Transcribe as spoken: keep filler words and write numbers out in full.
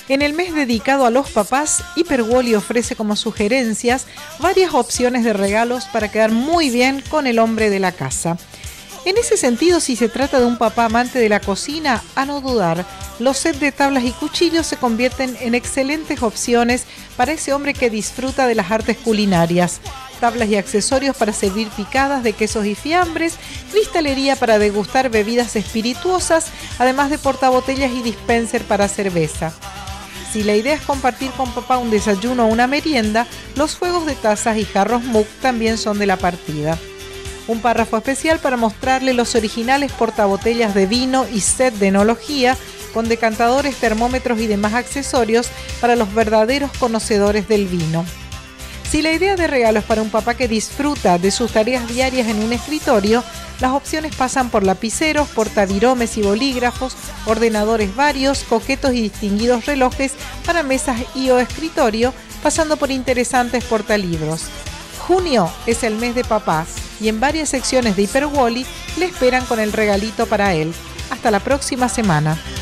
En el mes dedicado a los papás, Hiperwally ofrece como sugerencias varias opciones de regalos para quedar muy bien con el hombre de la casa. En ese sentido, si se trata de un papá amante de la cocina, a no dudar, los sets de tablas y cuchillos se convierten en excelentes opciones para ese hombre que disfruta de las artes culinarias. Tablas y accesorios para servir picadas de quesos y fiambres, cristalería para degustar bebidas espirituosas, además de portabotellas y dispenser para cerveza. Si la idea es compartir con papá un desayuno o una merienda, los juegos de tazas y jarros Mug también son de la partida. Un párrafo especial para mostrarle los originales portabotellas de vino y set de enología con decantadores, termómetros y demás accesorios para los verdaderos conocedores del vino. Si la idea de regalo es para un papá que disfruta de sus tareas diarias en un escritorio, las opciones pasan por lapiceros, portaviromes y bolígrafos, ordenadores varios, coquetos y distinguidos relojes para mesas y o escritorio, pasando por interesantes portalibros. Junio es el mes de papá y en varias secciones de Hiperwally le esperan con el regalito para él. Hasta la próxima semana.